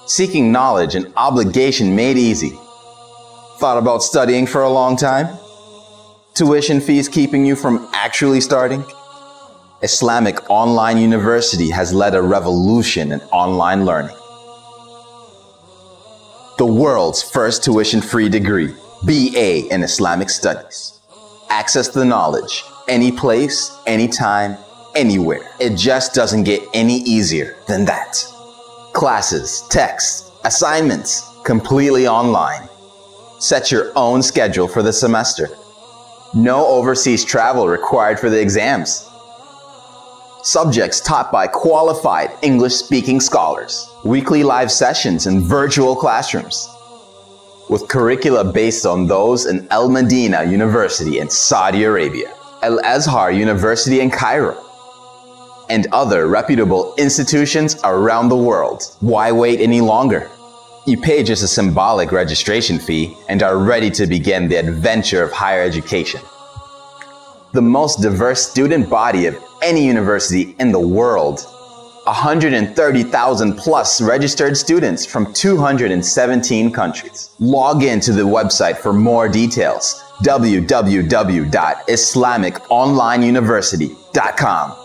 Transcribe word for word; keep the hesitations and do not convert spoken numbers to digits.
Seeking knowledge and obligation made easy. Thought about studying for a long time? Tuition fees keeping you from actually starting? Islamic Online University has led a revolution in online learning. The world's first tuition-free degree, B A in Islamic Studies. Access the knowledge, any place, anytime, anywhere. It just doesn't get any easier than that. Classes, texts, assignments, completely online. Set your own schedule for the semester. No overseas travel required for the exams. Subjects taught by qualified English-speaking scholars. Weekly live sessions and virtual classrooms. With curricula based on those in Al Medina University in Saudi Arabia, Al Azhar University in Cairo, and other reputable institutions around the world. Why wait any longer? You pay just a symbolic registration fee and are ready to begin the adventure of higher education. The most diverse student body of any university in the world. one hundred thirty thousand plus registered students from two hundred seventeen countries. Log in to the website for more details. w w w dot islamic online university dot com